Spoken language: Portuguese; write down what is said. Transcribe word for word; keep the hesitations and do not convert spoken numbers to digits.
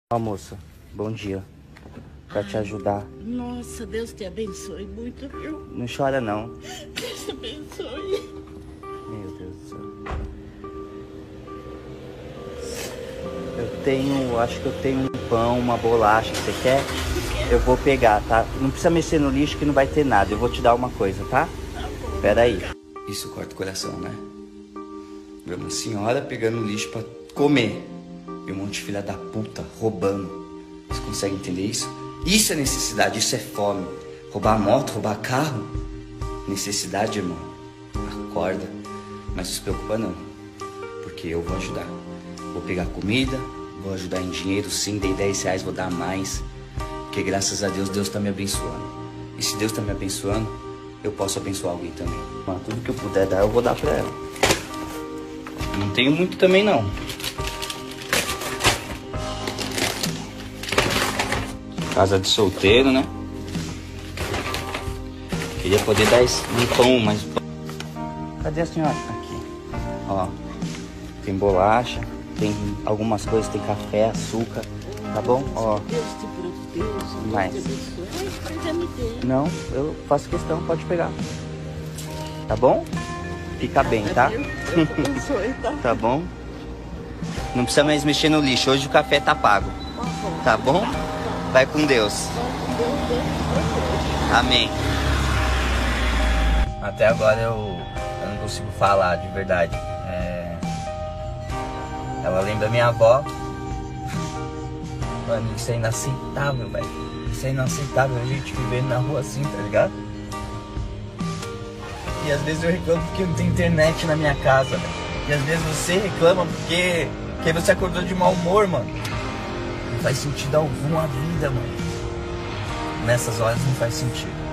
Ó, moça, bom dia. Pra te ajudar. Nossa, Deus te abençoe muito, viu? Não chora, não. Deus te abençoe. Meu Deus do céu. Eu tenho, acho que eu tenho um pão, uma bolacha. Você quer? Eu vou pegar, tá? Não precisa mexer no lixo que não vai ter nada. Eu vou te dar uma coisa, tá? Pera aí. Isso corta o coração, né? Ver uma senhora pegando lixo pra comer. E um monte de filha da puta roubando. Você consegue entender isso? Isso é necessidade, isso é fome. Roubar moto, roubar carro. Necessidade, irmão. Acorda. Mas não se preocupa não. Porque eu vou ajudar. Vou pegar comida, vou ajudar em dinheiro, sim, dei dez reais, vou dar mais. Porque graças a Deus, Deus tá me abençoando. E se Deus tá me abençoando, eu posso abençoar alguém também. Mas tudo que eu puder dar, eu vou dar pra ela. Não tenho muito também não. Casa de solteiro, né? Queria poder dar esse, um pão, mas... Cadê a senhora? Aqui. Ó. Tem bolacha, tem algumas coisas, tem café, açúcar. Tá bom? Ó. Deus te proteja, Mais. Deus te abençoe. Mas já me dê. Não, eu faço questão, pode pegar. Tá bom? Fica bem, tá? Deus te abençoe, tá? Tá bom? Não precisa mais mexer no lixo. Hoje o café tá pago. Tá bom? Vai com Deus. Amém. Até agora eu, eu não consigo falar de verdade. É... Ela lembra minha avó. Mano, isso é inaceitável, velho. Isso é inaceitável, a gente vivendo na rua assim, tá ligado? E às vezes eu reclamo porque não tem internet na minha casa, velho. E às vezes você reclama porque, porque você acordou de mau humor, mano. Não faz sentido algum a vida, mano. Nessas horas não faz sentido.